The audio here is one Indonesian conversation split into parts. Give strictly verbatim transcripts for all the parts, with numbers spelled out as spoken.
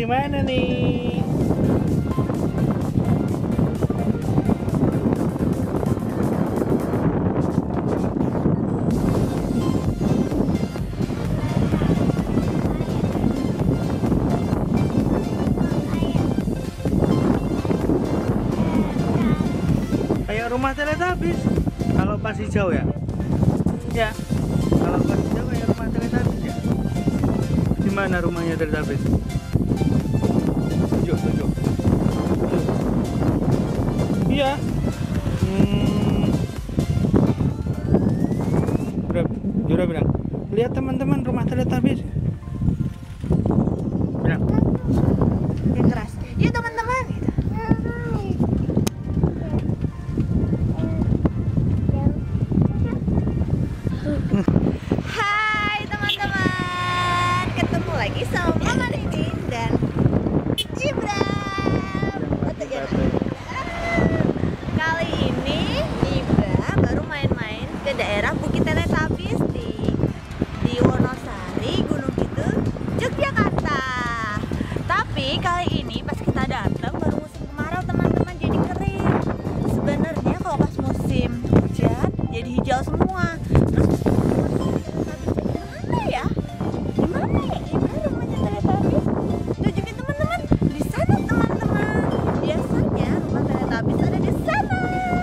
di mana nih? Kayak rumah Teletubbies kalau pas hijau ya. Ya, kalau pas hijau kayak rumah Teletubbies ya. Di mana rumahnya Teletubbies? Tujuh, tujuh. Iya. Hmm. Jura bilang, lihat teman-teman rumah Teletubbies. Bilang. Yang keras. Yuk teman-teman. Hai teman-teman, ketemu lagi sama Mama Nidin dan Ibram. Kali ini Ibram baru main-main ke daerah Bukit Teletubbies di di Wonosari, Gunung Kidul, Yogyakarta. Tapi kali ini pas kita datang baru musim kemarau teman-teman, jadi kering. Sebenarnya kalau pas musim hujan jadi hijau semua. Terus mana ya? Di mana ya? Di mana rumahnya Teletubbies? Tunjukin teman-teman. Di sana teman-teman. Biasanya rumah Teletubbies ada di sana.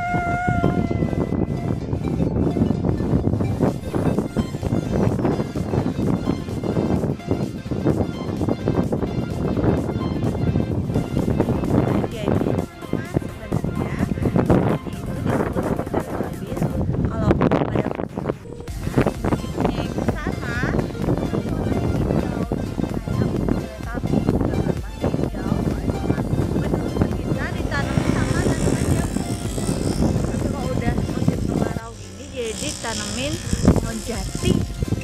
Tanemin pohon jati.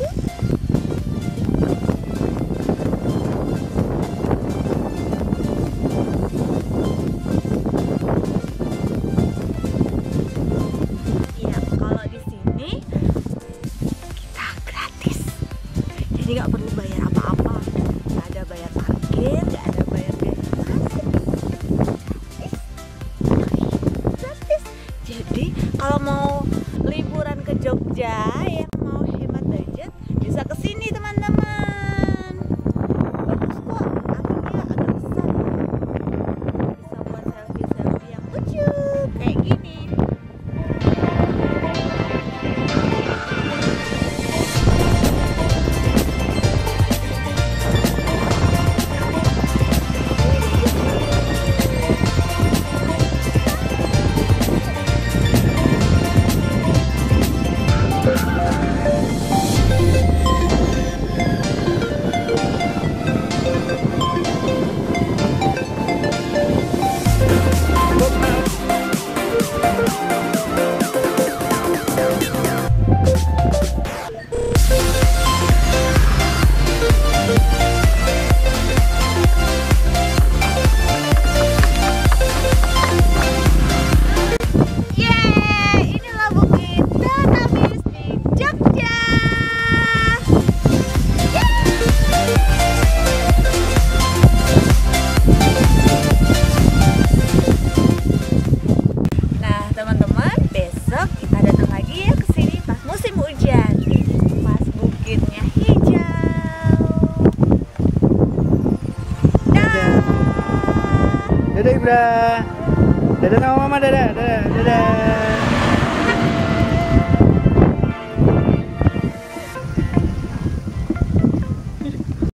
Iya, kalau di sini kita gratis, jadi nggak perlu bayar apa-apa, nggak ada bayar parkir, nggak ada bayar biaya masuk, gratis. Jadi kalau mau liburan ke Jogja yang mau hemat budget bisa ke sini teman-teman. Bagus kok, anginnya agak besar. Bisa buat selfie-selfie yang lucu kayak gini. Dadah Ibra. Dadah sama mama, dadah, dadah, dadah.